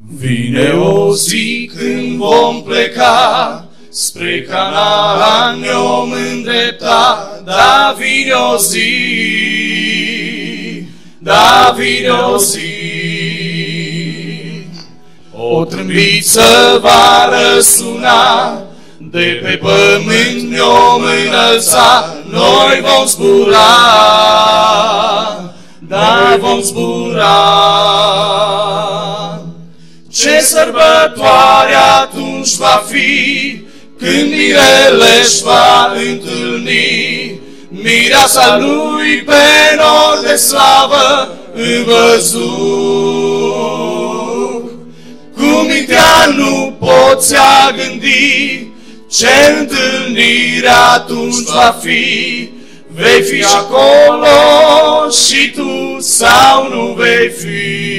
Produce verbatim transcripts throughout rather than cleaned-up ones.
Vine o zi când vom pleca, spre Canaan ne om îndrepta, da vine o zi, da vine o zi. O trâmbiță va răsuna, de pe pământ ne om înălța, noi vom zbura, da vom zbura. Ce sărbătoare atunci va fi, când mirele își va întâlni mireasa lui pe nor de slavă în văzduh. Cu mintea nu poți a gândi ce întâlnire atunci va fi. Vei fi acolo și tu sau nu vei fi.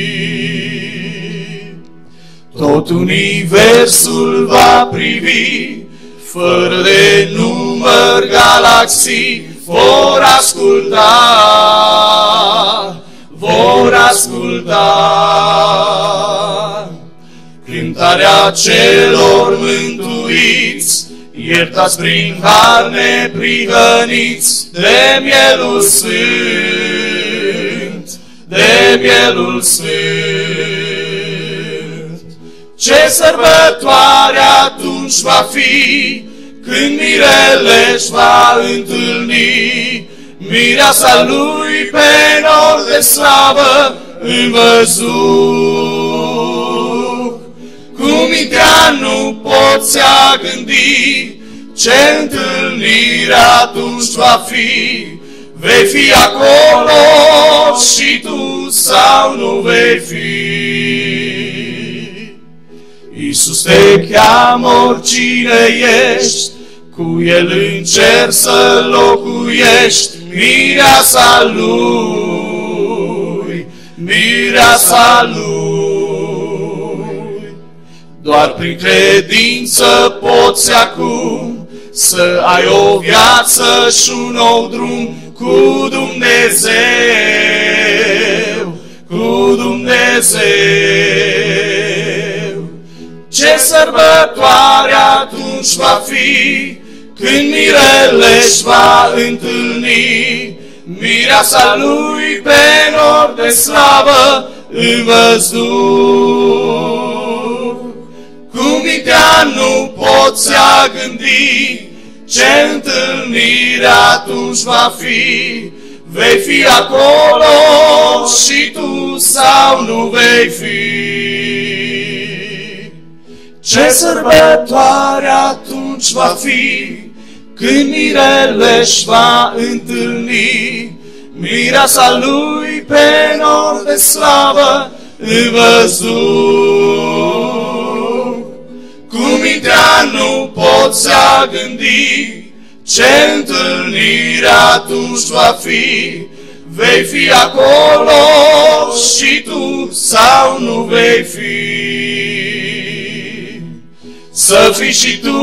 Tot universul va privi, fără de număr galaxii vor asculta, vor asculta. Cântarea celor mântuiți, iertați prin har neprihăniți de mielul sfânt, de mielul sfânt. Ce sărbătoare atunci va fi, când mirele își va întâlni mireasa lui pe nor de slavă în văzduh. Cu mintea nu poți a gândi ce întâlnire atunci va fi. Vei fi acolo și tu sau nu vei fi. Iisus te cheamă oricine ești, cu El în cer să locuiești, mireasa Lui, mireasa Lui. Doar prin credință poți acum să ai o viață și un nou drum cu Dumnezeu, cu Dumnezeu. Ce sărbătoare atunci va fi, când mirele își va întâlni mireasa lui pe nor de slavă în văzduh. Cu mintea nu poți a gândi ce întâlnire atunci va fi. Vei fi acolo și tu sau nu vei fi. Ce sărbătoare atunci va fi, când mirele își va întâlni mireasa lui pe nor de slavă în văzduh. Cu mintea nu poți a gândi ce întâlnire atunci va fi. Vei fi acolo și tu sau nu vei fi. Să fii și tu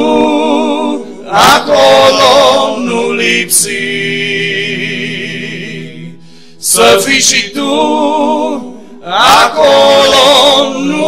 acolo, nu lipsi. Să fii și tu acolo, nu